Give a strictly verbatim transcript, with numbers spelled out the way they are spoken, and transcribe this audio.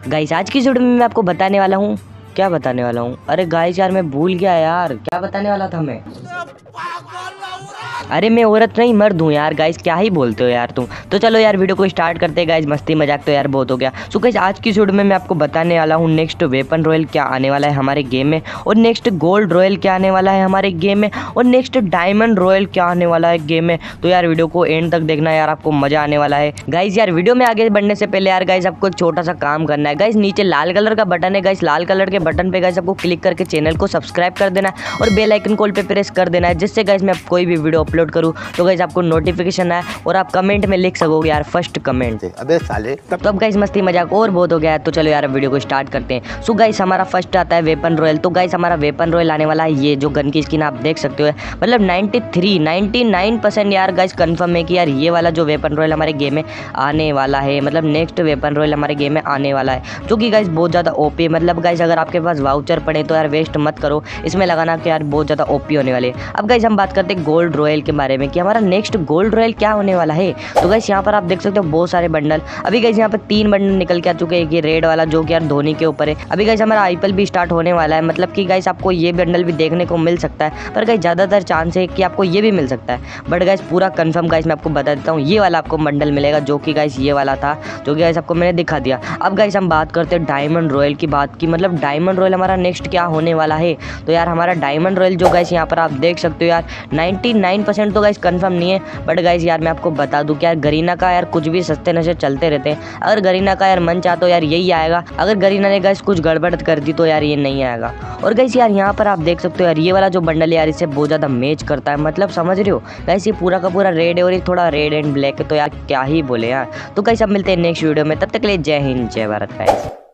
Guys आज की video में मैं आपको बताने वाला हूँ। क्या बताने वाला हूँ? अरे गाइस यार मैं भूल गया यार, क्या बताने वाला था मैं। अरे मैं औरत नहीं मर्द हूँ यार। गाइस क्या ही बोलते हो यार तुम। तो चलो यार वीडियो को स्टार्ट करते हैं गाइस। मस्ती मजाक तो यार बहुत हो गया। सो गाइस आज की वीडियो में मैं आपको बताने वाला हूँ नेक्स्ट वेपन रॉयल क्या आने वाला है हमारे गेम में, और नेक्स्ट गोल्ड रॉयल क्या आने वाला है हमारे गेम में, और नेक्स्ट डायमंड रॉयल क्या आने वाला है गेम में। तो यार वीडियो को एंड तक देखना यार, आपको मजा आने वाला है गाइस। यार वीडियो में आगे बढ़ने से पहले यार गाइस आपको एक छोटा सा काम करना है गाइस। नीचे लाल कलर का बटन है गाइस, लाल कलर के बटन पे गाइस आपको क्लिक करके चैनल को सब्सक्राइब कर देना है और बेल आइकन कॉल पे प्रेस कर देना है, जिससे गाइस मैं कोई भी वीडियो अपलोड करूँ तो गाइस आपको नोटिफिकेशन आए और आप कमेंट में लिख सकोगे यार फर्स्ट कमेंट। अबे साले तो अब गाइस मस्ती मजाक और बहुत हो गया है, तो चलो यार वीडियो को स्टार्ट करते हैं। सो गाइस हमारा फर्स्ट आता है वेपन रॉयल। तो गाइस हमारा वेपन रॉयल आने वाला है, ये जो गन की स्किन आप देख सकते हो, मतलब तिरानवे परसेंट यार गाइस कंफर्म है कि यार ये वाला जो वेपन रॉयल हमारे गेम में आने वाला है, मतलब नेक्स्ट वेपन रॉयल हमारे गेम में आने वाला है, जो कि गाइस बहुत ज़्यादा ओपी है। मतलब गाइस अगर आपके पास वाउचर पड़े तो यार वेस्ट मत करो, इसमें लगाना कि यार बहुत ज़्यादा ओपी होने वाले है। अब गाइस हम बात करते हैं गोल्ड रॉयल के बारे में कि हमारा नेक्स्ट गोल्ड रॉयल क्या होने वाला है। तो गाइस यहाँ पर आप देख सकते हो बहुत सारे बंडल। अभी गाइस यहाँ पर तीन बंडल निकल के आ चुके हैं, ये रेड वाला जो कि यार धोनी के ऊपर है। अभी गाइस हमारा आईपीएल भी स्टार्ट होने वाला है, मतलब कि गाइस आपको ये बंडल भी देखने को मिल सकता है, पर गाइस ज़्यादातर चांस है कि आपको ये भी मिल सकता है। बट गाइस पूरा कंफर्म गाइस मैं आपको बता देता हूँ, ये वाला आपको बंडल मिलेगा जो कि गाइस ये वाला था, जो कि गाइस आपको मैंने दिखा दिया। अब गाइस हम बात करते हैं डायमंड रॉयल की बात की, मतलब डायमंड रॉयल हमारा नेक्स्ट क्या होने वाला है। तो यार हमारा डायमंड रॉयल जो गाइस यहाँ पर आप देख सकते हो यार निन्यानवे परसेंट तो गाइस कंफर्म नहीं है, बट गाइस यार मैं आपको बता दूं कि यार गरीना का यार कुछ भी सस्ते नशे चलते रहते हैं। अगर गरीना का यार मन चाहता हो यार यही आएगा, अगर गरीना ने गाइस कुछ गड़बड़ कर दी तो यार ये नहीं आएगा। और गाइस यार यहाँ पर आप देख सकते हो यार ये वाला जो बंडल है यार इससे बहुत ज़्यादा मैच करता है, मतलब समझ रहे हो गाइस, ये पूरा का पूरा रेड है और ये थोड़ा रेड एंड ब्लैक है, तो यार क्या ही बोले यार। तो गाइस अब मिलते हैं नेक्स्ट वीडियो में, तब तक के लिए जय हिंद जय भारत गाइस।